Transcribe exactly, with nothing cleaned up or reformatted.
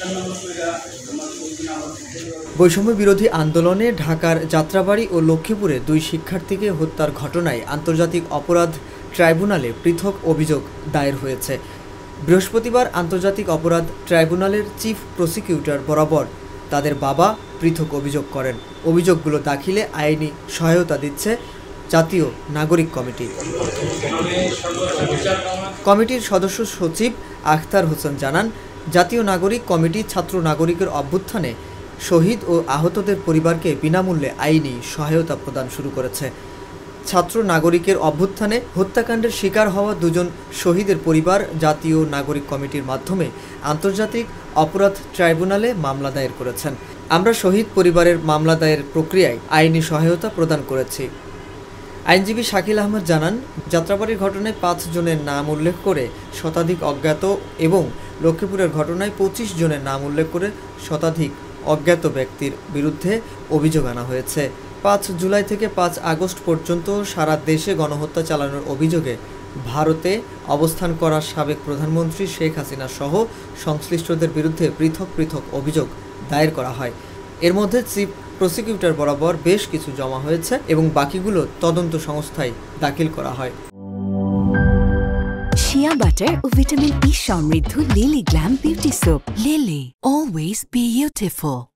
বৈষম্য বিরোধী আন্দোলনে ঢাকার যাত্রাবাড়ী ও লক্ষ্মীপুরে দুই শিক্ষার্থীকে হত্যার ঘটনায় আন্তর্জাতিক অপরাধ ট্রাইব্যুনালে পৃথক অভিযোগ দায়ের হয়েছে। বৃহস্পতিবার আন্তর্জাতিক অপরাধ ট্রাইব্যুনালের চিফ প্রসিকিউটর বরাবর তাদের বাবা পৃথক অভিযোগ করেন। অভিযোগগুলো দাখিলে আইনি সহায়তা দিচ্ছে জাতীয় নাগরিক কমিটি। কমিটির সদস্য সচিব আখতার হোসেন জানান, জাতীয় নাগরিক কমিটি ছাত্র নাগরিকের অভ্যুত্থানে শহীদ ও আহতদের পরিবারকে বিনামূল্যে আইনি সহায়তা প্রদান শুরু করেছে। ছাত্র নাগরিকের অভ্যুত্থানে হত্যাকাণ্ডের শিকার হওয়া দুজন শহীদের পরিবার জাতীয় নাগরিক কমিটির মাধ্যমে আন্তর্জাতিক অপরাধ ট্রাইব্যুনালে মামলা দায়ের করেছেন। আমরা শহীদ পরিবারের মামলা দায়ের প্রক্রিয়ায় আইনি সহায়তা প্রদান করেছি। আইনজীবী শাকিল আহমেদ জানান, যাত্রাবাড়ির ঘটনায় পাঁচ জনের নাম উল্লেখ করে শতাধিক অজ্ঞাত এবং লক্ষ্মীপুরের ঘটনায় পঁচিশ জনের নাম উল্লেখ করে শতাধিক অজ্ঞাত ব্যক্তির বিরুদ্ধে অভিযোগ আনা হয়েছে। পাঁচ জুলাই থেকে পাঁচ আগস্ট পর্যন্ত সারা দেশে গণহত্যা চালানোর অভিযোগে ভারতে অবস্থান করা সাবেক প্রধানমন্ত্রী শেখ হাসিনা সহ সংশ্লিষ্টদের বিরুদ্ধে পৃথক পৃথক অভিযোগ দায়ের করা হয়। এর মধ্যে চিফ প্রসিকিউটর বরাবর বেশ কিছু জমা হয়েছে এবং বাকিগুলো তদন্ত সংস্থায় দাখিল করা হয়। শিয়া বাটার ও ভিটামিন ই সমৃদ্ধ Lily glam beauty soap. Lily, always beautiful.